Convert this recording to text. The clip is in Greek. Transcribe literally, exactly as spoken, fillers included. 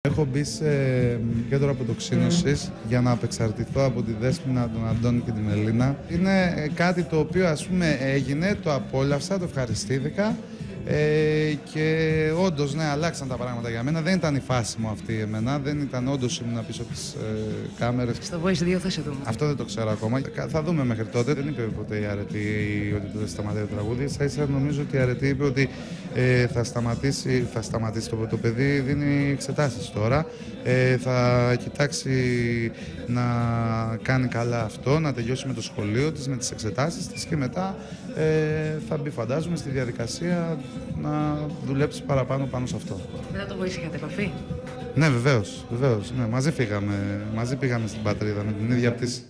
Έχω μπει σε κέντρο αποτοξίνωσης mm. για να απεξαρτηθώ από τη Δέσποινα, τον Αντώνη και τη Μελίνα. Είναι κάτι το οποίο ας πούμε έγινε, το απόλαυσα, το ευχαριστήθηκα ε, και όντως ναι, αλλάξαν τα πράγματα για μένα. Δεν ήταν η φάση μου αυτή εμένα, δεν ήταν, όντως ήμουν πίσω από τις ε, κάμερες. Στο Voice δύο θα σε δούμε. Αυτό δεν το ξέρω ακόμα. Θα δούμε μέχρι τότε. Δεν είπε ποτέ η Αρετή ότι δεν σταματάει το τραγούδι. Ίσα ίσα νομίζω ότι η Αρετή είπε ότι ε, θα σταματήσει, θα σταματήσει το, το παιδί, δίνει εξετάσεις τώρα. Ε, θα κοιτάξει να κάνει καλά αυτό, να τελειώσει με το σχολείο της, με τις εξετάσεις της και μετά ε, θα μπει φαντάζομαι στη διαδικασία να δουλέψει παραπάνω πάνω σε αυτό. Μετά το Voice είχατε επαφή? Ναι, βεβαίως, βεβαίως. Ναι, μαζί φύγαμε, μαζί πήγαμε στην πατρίδα με την ίδια πτήση.